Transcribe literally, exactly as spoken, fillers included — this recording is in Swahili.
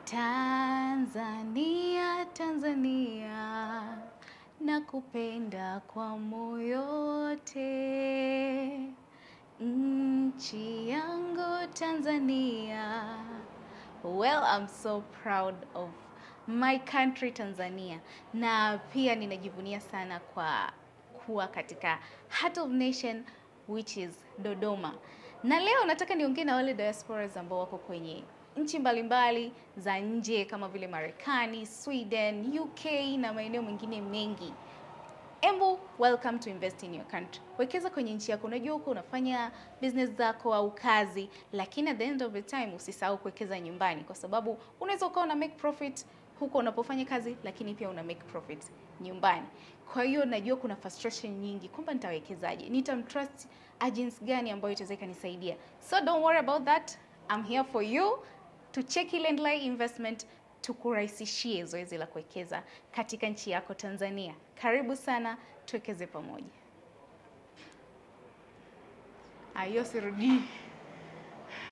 Tanzania, Tanzania, nakupenda kwa moyo wote. Nchi yangu Tanzania. Well, I'm so proud of my country Tanzania. Na pia ninajivunia sana kwa kuwa katika heart of nation, which is Dodoma. Na leo nataka niongee na wale diasporas ambao wako kwenye nchi mbalimbali za nje kama vile Marekani, Sweden, U K na maeneo mengine mengi. Embu, welcome to invest in your country. Wekeza kwenye nchi yako. Unajua uko unafanya business zako au kazi, lakini at the end of the time usisahau kuwekeza nyumbani, kwa sababu unaweza ukawa una make profit huko unapofanya kazi, lakini pia una make profit nyumbani. Kwa hiyo najua kuna frustration nyingi kwamba nitawekezaje, nitamtrust agents gani ambayo itaweza kunisaidia. So don't worry about that. I'm here for you to check Landline Investment, tukurahisishie zoezi la kuwekeza katika nchi yako Tanzania. Karibu sana, tuwekeze pamoja. Ayo sirudi.